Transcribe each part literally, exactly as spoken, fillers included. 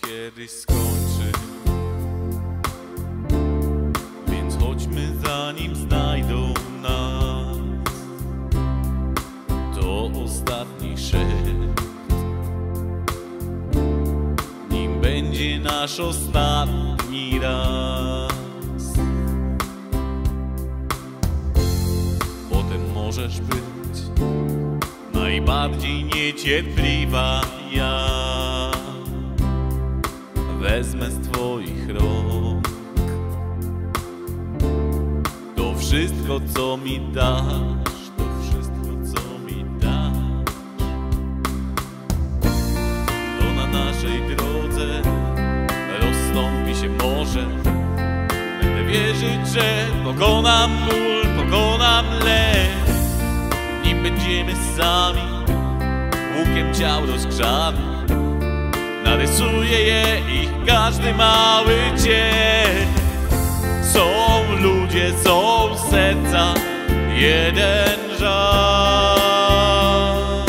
kiedyś skończy, więc chodźmy zanim znajdą nas. To ostatni szept, nim będzie nasz ostatni raz. Potem możesz być najbardziej niecierpliwa, ja wezmę z twoich rąk to wszystko, co mi dasz, to wszystko, co mi dasz. To na naszej drodze rozstąpi się morze. Będę wierzyć, że pokonam ból, pokonam lęk, nim będziemy sami, łukiem ciał rozgrzany. Narysuje je ich każdy mały cień. Są ludzie, są serca, jeden żar.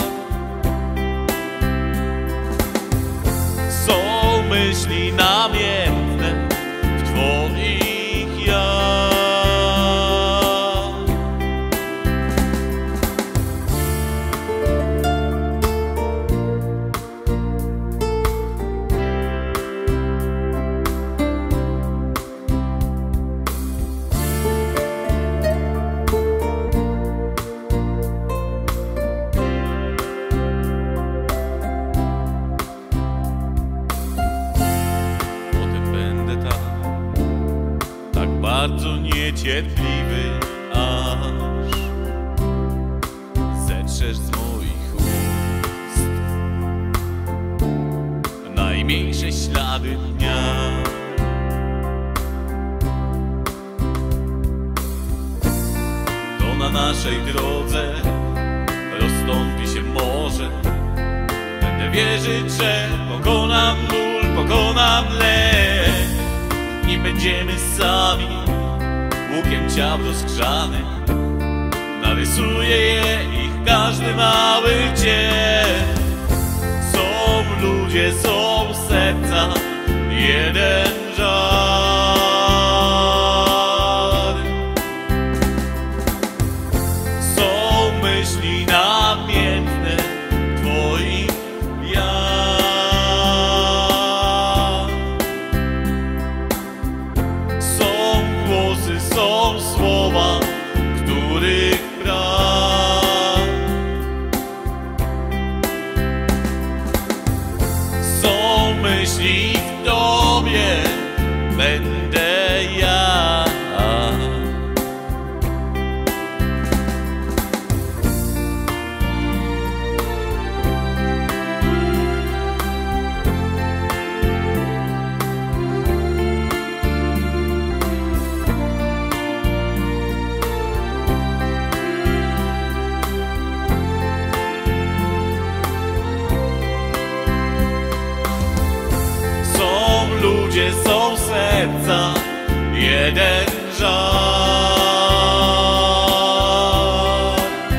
Są myśli namiętne w twoich ja. Bardzo niecierpliwy, aż zetrzesz z moich ust najmniejsze ślady dnia. To na naszej drodze rozstąpi się morze. Będę wierzyć, że pokonam ból, pokonam lęk, nim będziemy sami, łukiem ciał rozgrzany. Narysuje je ich każdy mały cień. Są ludzie, są serca, jeden żar. Są myśli namiętne twoich ja. Są słowa, których brak. Są myśli w tobie, będę ja. Ludzie, są serca, jeden żar.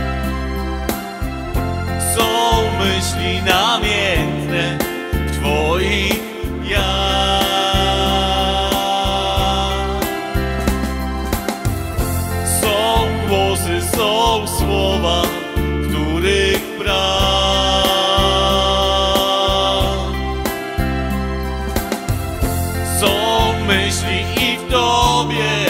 Są myśli namiętne w twoich ja. Są głosy, są słowa, których brak. Są myśli i w tobie